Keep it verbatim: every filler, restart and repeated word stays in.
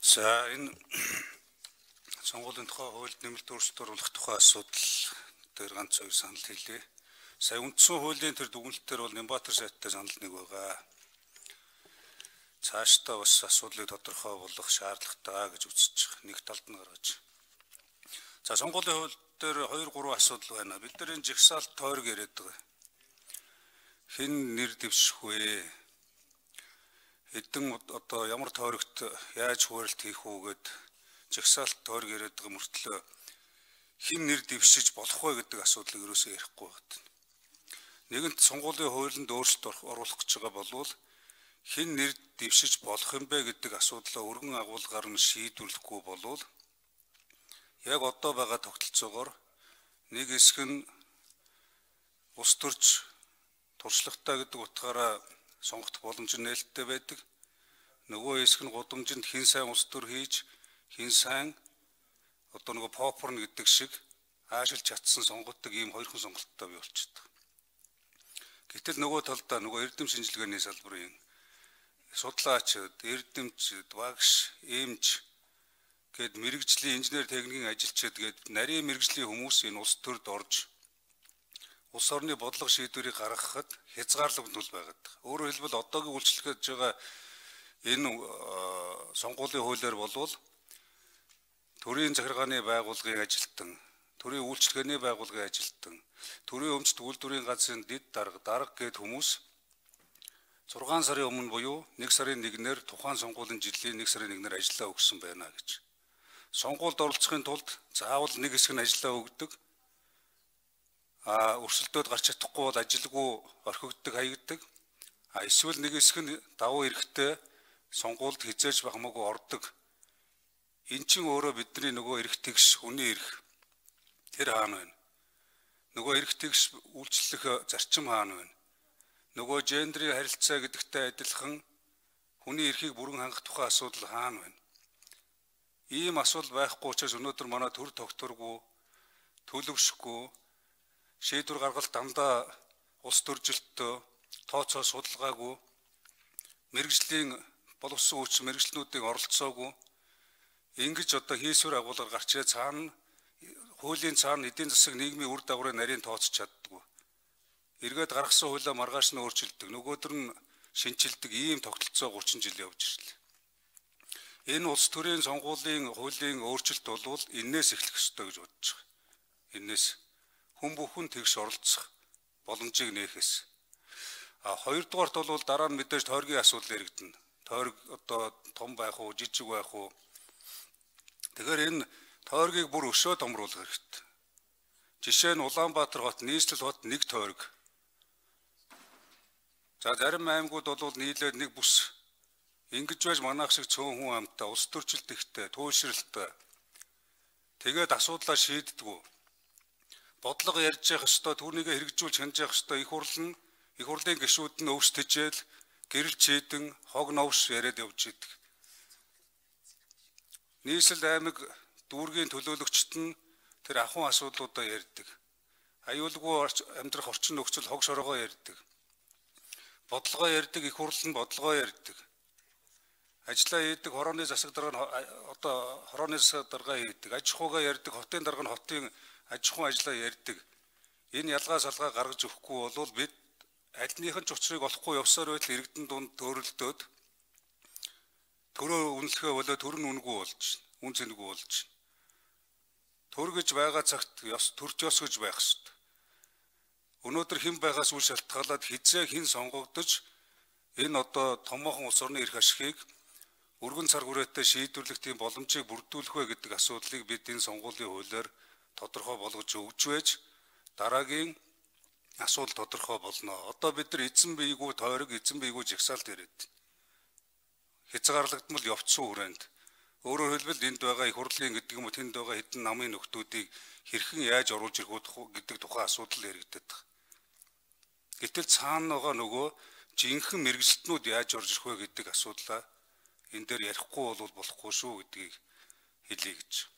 За энэ сонгуулийн тухай хуульд нэмэлт өөрчлөлт оруулах тухай асуудал дээр ганц хоёр санал хэлье. Сая үндсэн хуулийн тэр дүгнэлтээр бол Нямбатар сайттай санал нэг байгаа. Цаашдаа бас асуудлыг тодорхой болгох шаардлагатай гэж үзэж байгаа. Нэг талд нь гаргаж. За сонгуулийн хууль дээр хоёр гурван асуудал байна. Бид нар энэ жагсаалт тойрог яриад байгаа. Хэн нэр дэвших вэ? Хэдэн одоо ямар тойрогт яаж хуурилт хийх үү гэд жагсаалт тойрог яриад байгаа мөртлөө хэн нэр дэвшиж болох вэ гэдэг асуудлыг ерөөсөө ярихгүй байна. Нэгэнт сонгуулийн хуулинд өөрчлөлт оруулах гэж байгаа болвол хэн нэр дэвшиж болох юм бэ гэдэг асуудлаа өргөн агуулгаар нь шийдвэрлэхгүй болвол яг одоо байгаа тогтолцоогоор нэг хэсэг нь ус төрч туршлагатай гэдэг утгаараа сонгох боломж нь нээлттэй байдаг. Нөгөө хэсэг нь гудамжинд хэн сайн ус төр хийж хэн сайн одоо нөгөө попорн гэдэг шиг аашилж чадсан сонгодог ийм хоёрхан сонголттой бий болчихдог. Гэтэл нөгөө талдаа нөгөө эрдэм шинжилгээний салбарын судлаачид, эрдэмчид, багш, эмч гээд мэрэгжлийн инженер техникийн ажилчид гээд нарийн мэрэгжлийн хүмүүс энэ улс төрд орж улс орны бодлого шийдвэрийг гаргахад хязгаарлагдмал байгаад. Өөрөөр хэлбэл одоогийн үйлчлэгэж байгаа энэ сонгуулийн хуулиар болвол төрийн захиргааны байгууллагын ажилтан, төрийн үйлчлэгээний байгууллагын ажилтан, төрийн өмчт үйлдвэрийн газрын дэд дарга, дарга гээд хүмүүс зургаан сарын өмнө буюу нэг сарын нэгнээр тухайн сонгуулийн жилийн нэг сарын нэгнээр ажиллаа өгсөн байна гэж. Сонгуульд оролцохын тулд заавал нэг хэсэг нь ажиллаа өгдөг. А өрсөлдөөд гарч чадахгүй бол ажилгүй орхигддог, хаягддаг. А эсвэл нэг хэсэг нь давуу эрэхтэй сонгуульд хизээж хамаагүй ордог. Эн чинь өөрөө бидний нөгөө эрх тэгш, хүний эрх тэр хаана байна? Нөгөө эрх тэгш үйлчлэх зарчим хаана байна? Нөгөө гендрийн харилцаа гэдэгтэй адилхан хүний эрхийг бүрэн хангах тухай асуудал хаана байна? Ийм асуудал байхгүй учраас өнөөдөр манай төр тогтворгүй, төлөвшөхгүй шийдвэр гаргалт дандаа улс төржилтөө тооцоо судалгаагүй мэрэгжлийн боловсон хүч мэрэгжлэнүүдийг оролцоогүй ингэж одоо хийсвэр агуулгаар гарчээ цаана хуулийн цаана эдийн засаг нийгмийн үр дагаврын нарийн тооцож чаддгүй. Эргээд гаргасан хуулиа маргааш нь өөрчилдөг. Нөгөөдөр нь шинчилдэг ийм тогтолцоо гурван жил явж ирлээ. Энэ улс төрийн сонгуулийн хуулийн өөрчлөлт болвол энээс эхлэх ёстой гэж бодож байгаа. Энээс хүн бүхэн тэгш оролцох боломжийг нээхээс. А хоёрдугаарт бол дараа нь мэдээж тойргийн асуудал яригдана. Тойрог одоо том байх уу, жижиг байх уу. Тэгэхээр энэ тойргийг бүр өшөө томруулах хэрэгтэй. Жишээ нь Улаанбаатар хот, нийслэл хот нэг тойрог. За зарим аймагуд бол нийлээд нэг бүс. Ингэж байж манайх шиг цөөн хүн амтаа, улс төрчлөлт ихтэй, туйлшралтай. Тэгээд асуудлаа шийддэггүй. Бодлого ярьж явах ёстой, түүнийг хэрэгжүүлж хянаж явах ёстой их хурл нь их хурлын гишүүд нь өвс тэжээл гэрэл чийдэн хог новш яриад явж идэг. Нийслэл аймаг дүүргийн төлөөлөгчд нь тэр ахуйн асуудлуудаа ярьдаг. Аюулгүй амьдрах орчин нөхцөл хог шорогоо ярьдаг. Бодлогоо ярьдаг, их хурл нь бодлогоо ярьдаг. Ажлаа хийдэг хорооны засаг дарга нь одоо хорооны засаг дарга хийдэг. Аж ахуйгаа ярьдаг, хотын дарга нь хотын аж ахуйн ажлаа ярьдаг. Энэ ялгаа салгаа гаргаж өгөхгүй бол бид альнийхэн ч учрыг олохгүй явсаар байтал иргэдэн дунд төрөлдөөд төрөө үнэлэхээ болоо төр нь үнгүй болж, үн цэнэгүй болж. Төр гэж байгаа цагт ёс төрч ёс гэж байх ёстой. Өнөөдөр хэн байгаас үл шалтгаалаад хизээ хэн сонгогдож энэ одоо томоохон улс орны эрх ашигыг өргөн цар хүрээтэй шийдвэрлэх тийм боломжийг бүрдүүлэх вэ гэдэг асуудлыг бид энэ сонгуулийн хуулиар тодорхой болгож өгч байж дараагийн асуудал тодорхой болно. Одоо бид нар эзэн биегүй тойрог, эзэн биегүй жагсаалт яриад. Хязгаарлагдмал явцсан хүрээнд. Өөрөөр хэлбэл энд байгаа их хурлын гэдэг юм уу тэнд байгаа хэдэн намын нөхдүүдийг хэрхэн яаж оруулж ирэх үү гэдэг тухай асуудал яригддаг. Гэтэл цаана байгаа нөгөө жинхэнэ мэрэгчлэтнүүд яаж орж ирэх вэ гэдэг асуудлаа энэ дээр ярихгүй бол болохгүй шүү гэдгийг хэлье гэж.